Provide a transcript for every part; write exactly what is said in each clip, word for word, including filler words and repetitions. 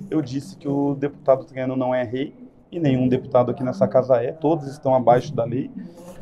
eu disse que o deputado Traiano não é rei, e nenhum deputado aqui nessa casa é, todos estão abaixo da lei,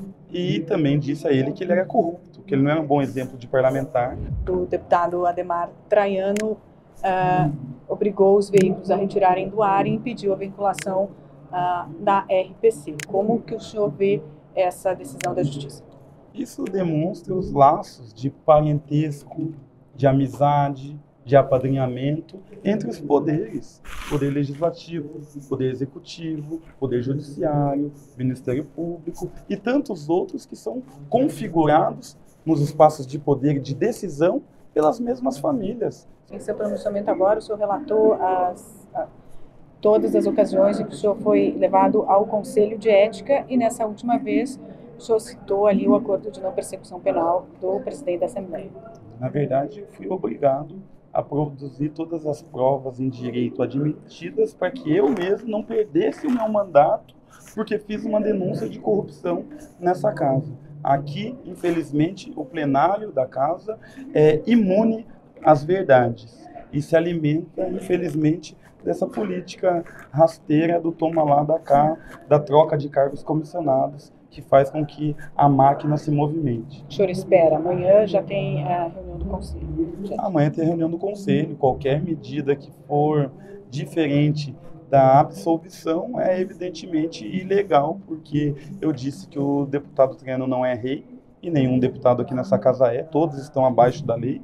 e também disse a ele que ele era corrupto, que ele não era um bom exemplo de parlamentar. O deputado Adhemar Traiano uh, obrigou os veículos a retirarem do ar e impediu a vinculação uh, da R P C. Como que o senhor vê essa decisão da Justiça? Isso demonstra os laços de parentesco, de amizade, de apadrinhamento entre os poderes, poder legislativo, poder executivo, poder judiciário, Ministério Público e tantos outros que são configurados nos espaços de poder e de decisão pelas mesmas famílias. Em seu pronunciamento agora, o senhor relatou as, a, todas as ocasiões em que o senhor foi levado ao Conselho de Ética e nessa última vez o senhor citou ali o acordo de não persecução penal do presidente da Assembleia. Na verdade, eu fui obrigado a produzir todas as provas em direito admitidas para que eu mesmo não perdesse o meu mandato, porque fiz uma denúncia de corrupção nessa casa. Aqui, infelizmente, o plenário da casa é imune às verdades e se alimenta, infelizmente, dessa política rasteira do toma lá da cá, da troca de cargos comissionados, que faz com que a máquina se movimente. O senhor espera, amanhã já tem a reunião do Conselho? Amanhã tem a reunião do Conselho. Qualquer medida que for diferente da absolvição é evidentemente ilegal, porque eu disse que o deputado Traiano não é rei, e nenhum deputado aqui nessa casa é, todos estão abaixo da lei,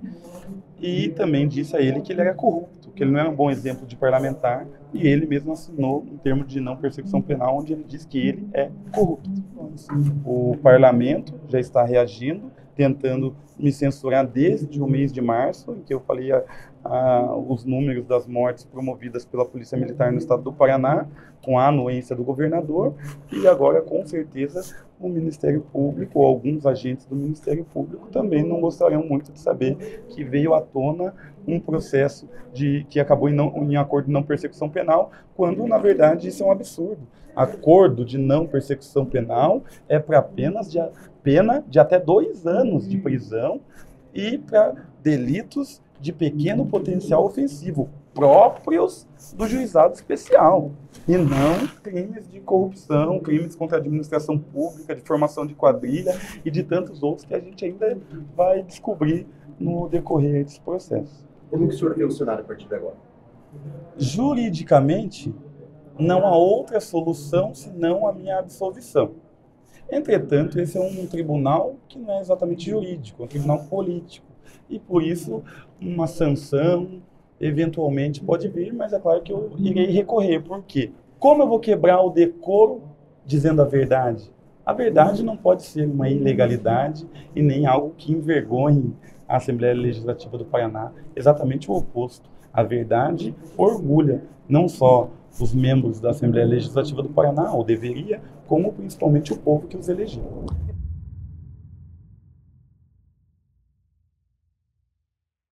e também disse a ele que ele era corrupto, que ele não era um bom exemplo de parlamentar, e ele mesmo assinou um termo de não persecução penal, onde ele diz que ele é corrupto. O parlamento já está reagindo, tentando me censurar desde o mês de março, em que eu falei a, a, os números das mortes promovidas pela Polícia Militar no estado do Paraná, com a anuência do governador, e agora, com certeza, o Ministério Público, ou alguns agentes do Ministério Público, também não gostariam muito de saber que veio à tona um processo de, que acabou em, não, em acordo de não persecução penal, quando, na verdade, isso é um absurdo. Acordo de não persecução penal é para apenas de, pena de até dois anos de prisão e para delitos de pequeno potencial ofensivo, próprios do juizado especial, e não crimes de corrupção, crimes contra a administração pública, de formação de quadrilha e de tantos outros que a gente ainda vai descobrir no decorrer desse processo. Como que o senhor vê o cenário a partir de agora? Juridicamente, não há outra solução senão a minha absolvição. Entretanto, esse é um tribunal que não é exatamente jurídico, é um tribunal político. E por isso, uma sanção eventualmente pode vir, mas é claro que eu irei recorrer. Por quê? Como eu vou quebrar o decoro dizendo a verdade? A verdade não pode ser uma ilegalidade e nem algo que envergonhe a Assembleia Legislativa do Paraná. Exatamente o oposto. A verdade orgulha não só os membros da Assembleia Legislativa do Paraná, ou deveria, como principalmente o povo que os elegeu.